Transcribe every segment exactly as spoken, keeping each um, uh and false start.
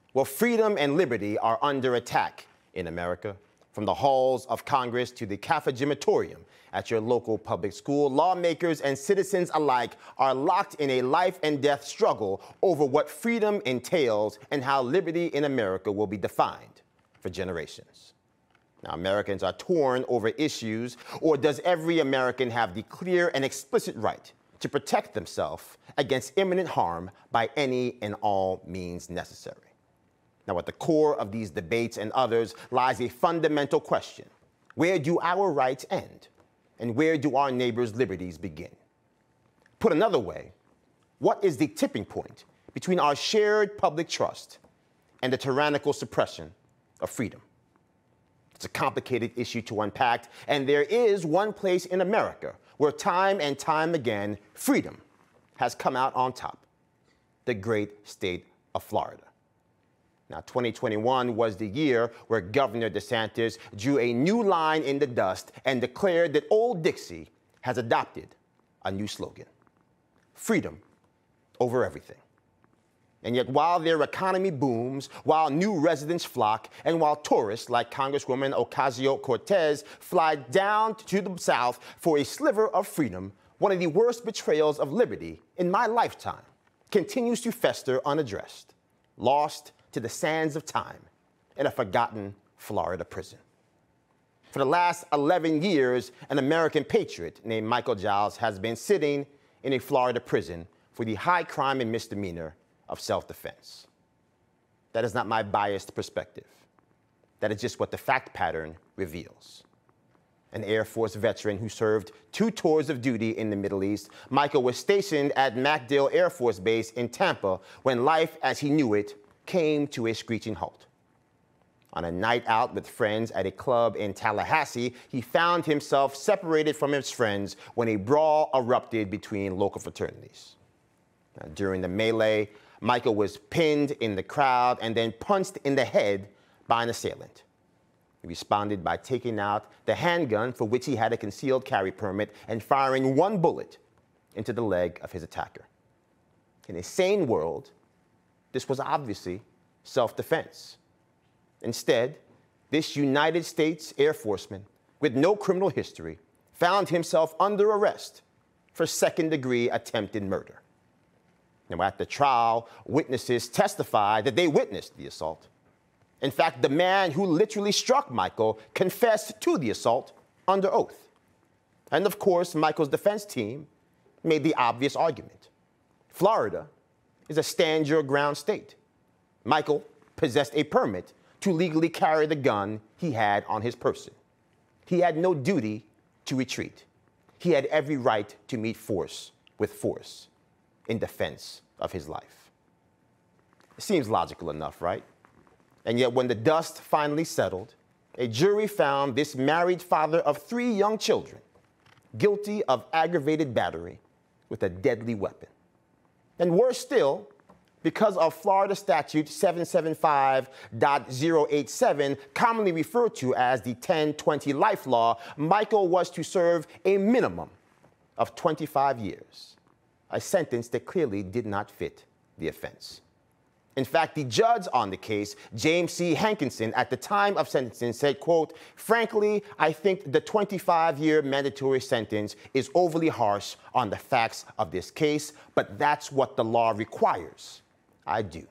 Well, freedom and liberty are under attack in America. From the halls of Congress to the cafegimatorium at your local public school, lawmakers and citizens alike are locked in a life and death struggle over what freedom entails and how liberty in America will be defined for generations. Now, Americans are torn over issues, or does every American have the clear and explicit right to protect themselves against imminent harm by any and all means necessary? Now, at the core of these debates and others lies a fundamental question. Where do our rights end? And where do our neighbors' liberties begin? Put another way, what is the tipping point between our shared public trust and the tyrannical suppression of freedom? It's a complicated issue to unpack, and there is one place in America where time and time again, freedom has come out on top: the great state of Florida. Now, twenty twenty-one was the year where Governor DeSantis drew a new line in the dust and declared that Old Dixie has adopted a new slogan: freedom over everything. And yet, while their economy booms, while new residents flock, and while tourists like Congresswoman Ocasio-Cortez fly down to the South for a sliver of freedom, one of the worst betrayals of liberty in my lifetime continues to fester unaddressed, lost to the sands of time in a forgotten Florida prison. For the last eleven years, an American patriot named Michael Giles has been sitting in a Florida prison for the high crime and misdemeanor of self-defense. That is not my biased perspective. That is just what the fact pattern reveals. An Air Force veteran who served two tours of duty in the Middle East, Michael was stationed at MacDill Air Force Base in Tampa when life as he knew it came to a screeching halt. On a night out with friends at a club in Tallahassee, he found himself separated from his friends when a brawl erupted between local fraternities. Now, during the melee, Michael was pinned in the crowd and then punched in the head by an assailant. He responded by taking out the handgun for which he had a concealed carry permit and firing one bullet into the leg of his attacker. In a sane world, this was obviously self-defense. Instead, this United States Air Forceman with no criminal history found himself under arrest for second-degree attempted murder. Now, at the trial, witnesses testified that they witnessed the assault. In fact, the man who literally struck Michael confessed to the assault under oath. And of course, Michael's defense team made the obvious argument: Florida is a stand-your-ground state. Michael possessed a permit to legally carry the gun he had on his person. He had no duty to retreat. He had every right to meet force with force in defense of his life. It seems logical enough, right? And yet when the dust finally settled, a jury found this married father of three young children guilty of aggravated battery with a deadly weapon. And worse still, because of Florida Statute seven seventy-five point oh eight seven, commonly referred to as the ten twenty Life Law, Michael was to serve a minimum of twenty-five years, a sentence that clearly did not fit the offense. In fact, the judge on the case, James C. Hankinson, at the time of sentencing said, quote, "Frankly, I think the twenty-five-year mandatory sentence is overly harsh on the facts of this case, but that's what the law requires. I do."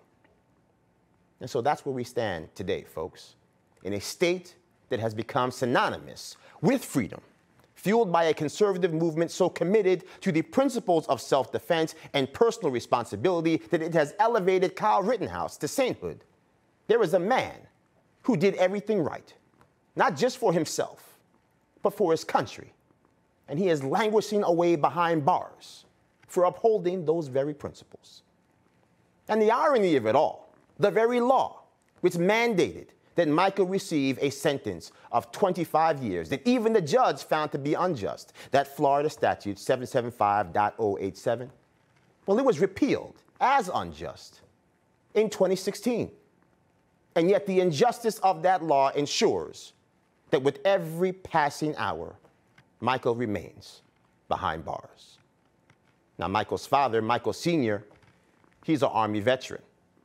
And so that's where we stand today, folks, in a state that has become synonymous with freedom, fueled by a conservative movement so committed to the principles of self-defense and personal responsibility that it has elevated Kyle Rittenhouse to sainthood. There is a man who did everything right, not just for himself, but for his country. And he is languishing away behind bars for upholding those very principles. And the irony of it all, the very law which mandated that Michael receive a sentence of twenty-five years, that even the judge found to be unjust, that Florida Statute seven seventy-five point oh eight seven, well, it was repealed as unjust in twenty sixteen. And yet the injustice of that law ensures that with every passing hour, Michael remains behind bars. Now, Michael's father, Michael Senior, he's an Army veteran.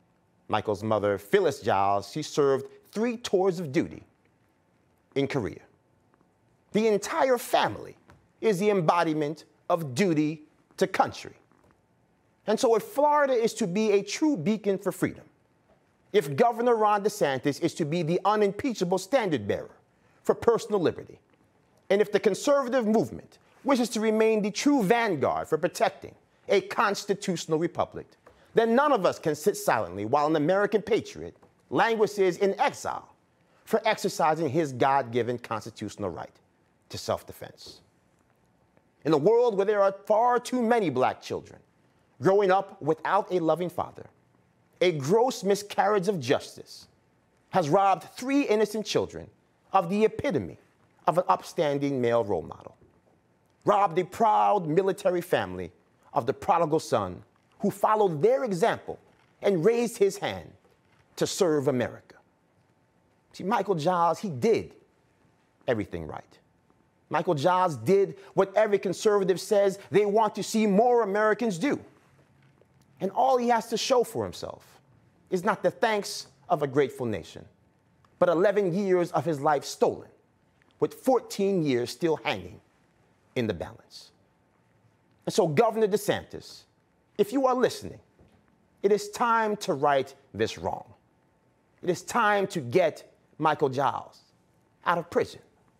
Michael's mother, Phyllis Giles, she served three tours of duty in Korea. The entire family is the embodiment of duty to country. And so if Florida is to be a true beacon for freedom, if Governor Ron DeSantis is to be the unimpeachable standard bearer for personal liberty, and if the conservative movement wishes to remain the true vanguard for protecting a constitutional republic, then none of us can sit silently while an American patriot languishes in exile for exercising his God-given constitutional right to self-defense. In a world where there are far too many black children growing up without a loving father, a gross miscarriage of justice has robbed three innocent children of the epitome of an upstanding male role model, robbed a proud military family of the prodigal son who followed their example and raised his hand to serve America. See, Michael Giles, he did everything right. Michael Giles did what every conservative says they want to see more Americans do. And all he has to show for himself is not the thanks of a grateful nation, but eleven years of his life stolen, with fourteen years still hanging in the balance. And so, Governor DeSantis, if you are listening, it is time to right this wrong. It is time to get Michael Giles out of prison.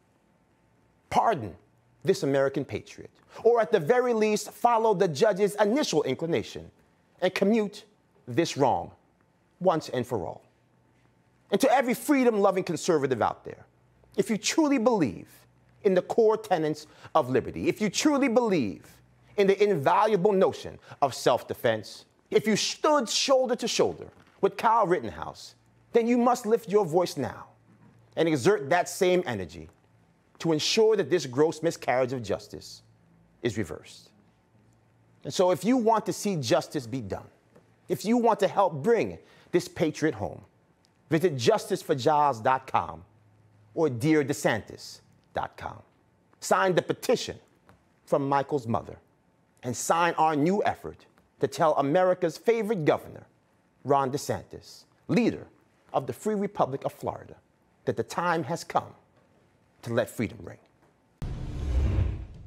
Pardon this American patriot, or at the very least, follow the judge's initial inclination and commute this wrong once and for all. And to every freedom-loving conservative out there, if you truly believe in the core tenets of liberty, if you truly believe in the invaluable notion of self-defense, if you stood shoulder to shoulder with Kyle Rittenhouse, then you must lift your voice now and exert that same energy to ensure that this gross miscarriage of justice is reversed. And so if you want to see justice be done, if you want to help bring this patriot home, visit justice for giles dot com or dear desantis dot com. Sign the petition from Michael's mother and sign our new effort to tell America's favorite governor, Ron DeSantis, leader of the Free Republic of Florida, that the time has come to let freedom ring.